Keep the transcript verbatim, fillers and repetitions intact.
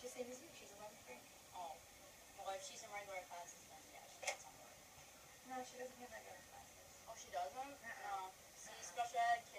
She's the same as you. She's eleventh grade. Oh. Well, if she's in regular classes, then yeah, she gets homework. No, she doesn't have regular classes. Oh, she doesn't? Uh-uh. No. See, special ed